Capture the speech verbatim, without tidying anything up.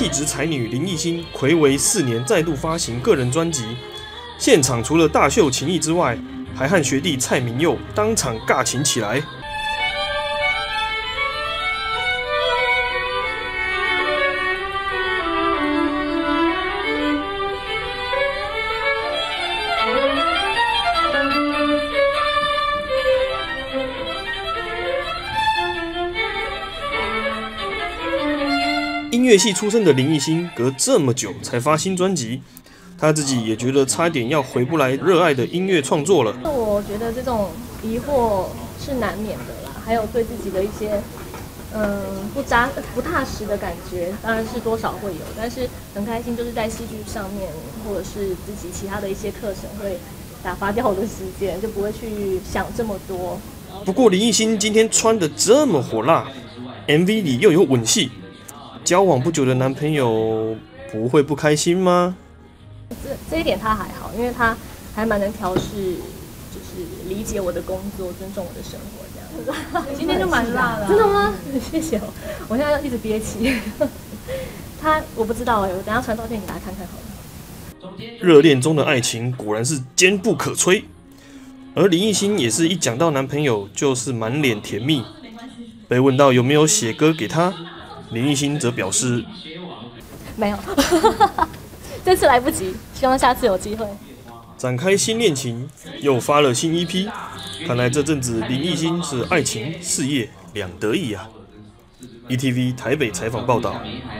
质才女林艺欣睽违四年再度发行个人专辑，现场除了大秀情谊之外，还和学弟蔡明佑当场尬琴起来。音乐系出身的林艺欣，隔这么久才发新专辑，她自己也觉得差点要回不来热爱的音乐创作了。 我觉得这种疑惑是难免的啦，还有对自己的一些嗯不扎不踏实的感觉，当然是多少会有。但是很开心，就是在戏剧上面，或者是自己其他的一些课程，会打发掉我的时间，就不会去想这么多。 不过林艺欣今天穿得这么火辣 ，M V 里又有吻戏。交往不久的男朋友不会不开心吗？ 这这一点他还好，因为他还蛮能调试，就是理解我的工作，尊重我的生活这样。 今天就蛮辣的、啊， 真的吗？谢谢我，我现在要一直憋气。他我不知道哎、欸，我等一下传照片给大家看看好了。 热恋中的爱情果然是坚不可摧，而林艺欣也是一讲到男朋友就是满脸甜蜜。被问到有没有写歌给他，林艺欣则表示没有，这次来不及，希望下次有机会。 展开新恋情，又发了新 E P， 看来这阵子林艺欣是爱情事业两得意啊。E T V 台北采访报道。